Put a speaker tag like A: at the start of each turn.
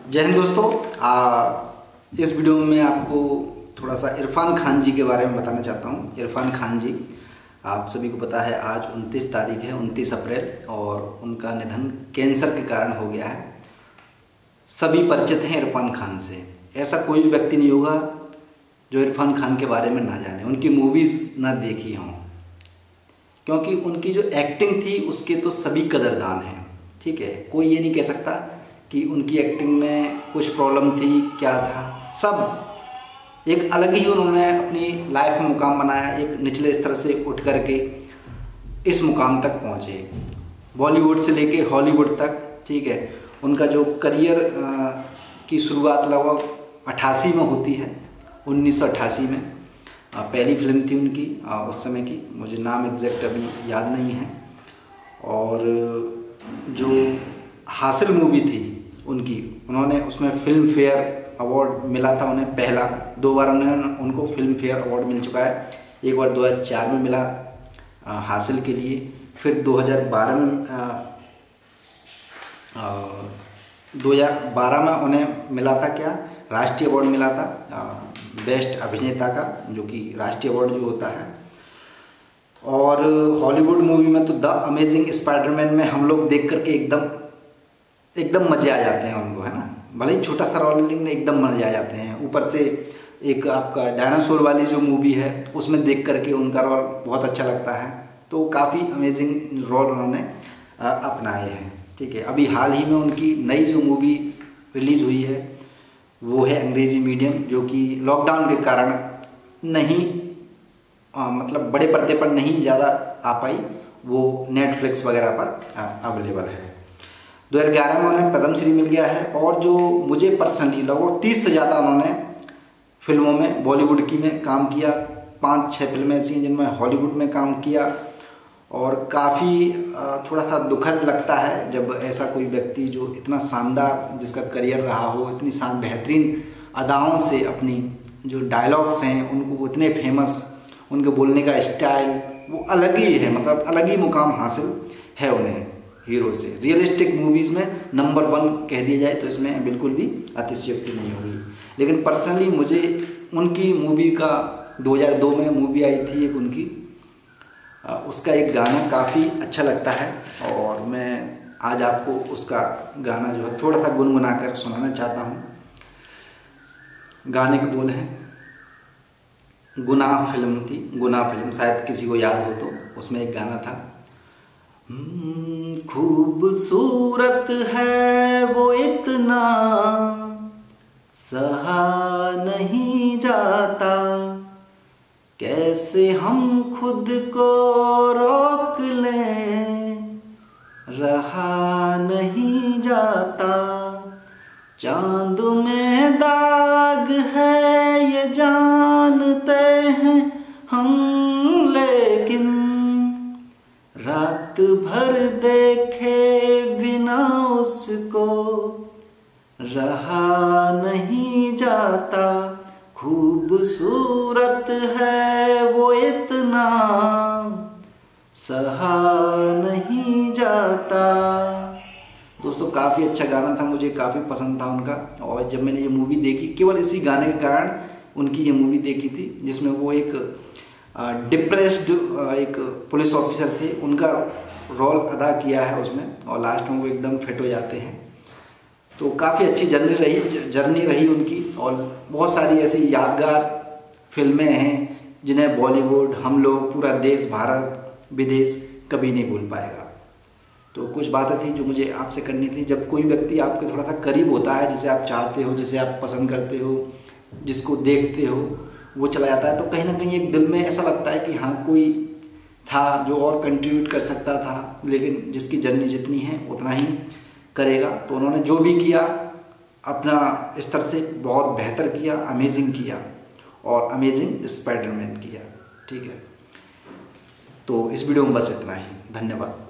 A: जय हिंद दोस्तों। इस वीडियो में मैं आपको थोड़ा सा इरफान खान जी के बारे में बताना चाहता हूँ। इरफान खान जी, आप सभी को पता है आज 29 तारीख है, 29 अप्रैल, और उनका निधन कैंसर के कारण हो गया है। सभी परिचित हैं इरफान खान से, ऐसा कोई व्यक्ति नहीं होगा जो इरफान खान के बारे में ना जाने, उनकी मूवीज़ ना देखी हों, क्योंकि उनकी जो एक्टिंग थी उसके तो सभी कदरदान हैं। ठीक है, कोई ये नहीं कह सकता कि उनकी एक्टिंग में कुछ प्रॉब्लम थी, क्या था। सब एक अलग ही उन्होंने अपनी लाइफ में मुकाम बनाया, एक निचले स्तर से उठ करके इस मुकाम तक पहुँचे, बॉलीवुड से लेके हॉलीवुड तक। ठीक है, उनका जो करियर की शुरुआत लगभग 88 में होती है, 1988 में पहली फिल्म थी उनकी उस समय की, मुझे नाम एग्जैक्ट अभी याद नहीं है। और जो हासिल मूवी थी उनकी, उन्होंने उसमें फिल्म फेयर अवार्ड मिला था उन्हें, पहला 2 बार उनको फिल्म फेयर अवार्ड मिल चुका है। एक बार 2004 में मिला हासिल के लिए, फिर 2012 में उन्हें मिला था क्या, राष्ट्रीय अवार्ड मिला था बेस्ट अभिनेता का, जो कि राष्ट्रीय अवार्ड जो होता है। और हॉलीवुड मूवी में तो द अमेजिंग स्पाइडरमैन में हम लोग देख करके एकदम मज़े आ जाते हैं उनको, है ना। भले ही छोटा सा रोल, लेकिन एकदम मज़े आ जाते हैं। ऊपर से एक आपका डायनासोर वाली जो मूवी है उसमें देख करके उनका रोल बहुत अच्छा लगता है। तो काफ़ी अमेजिंग रोल उन्होंने अपनाए हैं। ठीक है, अभी हाल ही में उनकी नई जो मूवी रिलीज़ हुई है वो है अंग्रेज़ी मीडियम, जो कि लॉकडाउन के कारण नहीं मतलब बड़े पर्दे पर नहीं ज़्यादा आ पाई, वो नेटफ्लिक्स वगैरह पर अवेलेबल है। 2011 में उन्हें पद्मश्री मिल गया है। और जो मुझे पर्सनली लगभग 30 से ज़्यादा उन्होंने फिल्मों में बॉलीवुड की में काम किया, 5-6 फिल्में ऐसी हैं जिनमें हॉलीवुड में काम किया। और काफ़ी थोड़ा सा दुखद लगता है जब ऐसा कोई व्यक्ति जो इतना शानदार जिसका करियर रहा हो, इतनी बेहतरीन अदाओं से अपनी जो डायलॉग्स हैं उनको वो इतने फेमस, उनके बोलने का स्टाइल वो अलग ही है, मतलब अलग ही मुकाम हासिल है उन्हें हीरो से। रियलिस्टिक मूवीज़ में नंबर 1 कह दिया जाए तो इसमें बिल्कुल भी अतिशयोक्ति नहीं होगी। लेकिन पर्सनली मुझे उनकी मूवी का 2002 में मूवी आई थी एक उनकी, उसका एक गाना काफ़ी अच्छा लगता है, और मैं आज आपको उसका गाना जो है थोड़ा सा गुनगुना कर सुनाना चाहता हूँ। गाने के बोल हैं, गुनाह फिल्म थी, गुनाह फिल्म शायद किसी को याद हो तो, उसमें एक गाना था, खूबसूरत है वो इतना सहा नहीं जाता, कैसे हम खुद को रोक लें, रहा नहीं जाता, चांद में दाग है ये जानते हैं हम, लेकिन रात भर देखे बिना उसको रहा नहीं जाता, खूबसूरत है वो इतना सहा नहीं जाता। दोस्तों काफ़ी अच्छा गाना था, मुझे काफ़ी पसंद था उनका। और जब मैंने ये मूवी देखी, केवल इसी गाने के कारण उनकी ये मूवी देखी थी, जिसमें वो एक डिप्रेस्ड एक पुलिस ऑफिसर थे, उनका रोल अदा किया है उसमें, और लास्ट में वो एकदम फिट हो जाते हैं। तो काफ़ी अच्छी जर्नी रही उनकी, और बहुत सारी ऐसी यादगार फिल्में हैं जिन्हें बॉलीवुड, हम लोग, पूरा देश, भारत विदेश कभी नहीं भूल पाएगा। तो कुछ बातें थी जो मुझे आपसे करनी थी। जब कोई व्यक्ति आपके थोड़ा सा करीब होता है, जिसे आप चाहते हो, जिसे आप पसंद करते हो, जिसको देखते हो, वो चला जाता है, तो कहीं ना कहीं एक दिल में ऐसा लगता है कि हाँ कोई था जो और कंट्रीब्यूट कर सकता था, लेकिन जिसकी जर्नी जितनी है उतना ही करेगा। तो उन्होंने जो भी किया अपना स्तर से बहुत बेहतर किया, अमेजिंग किया, और अमेजिंग स्पाइडरमैन किया। ठीक है, तो इस वीडियो में बस इतना ही। धन्यवाद।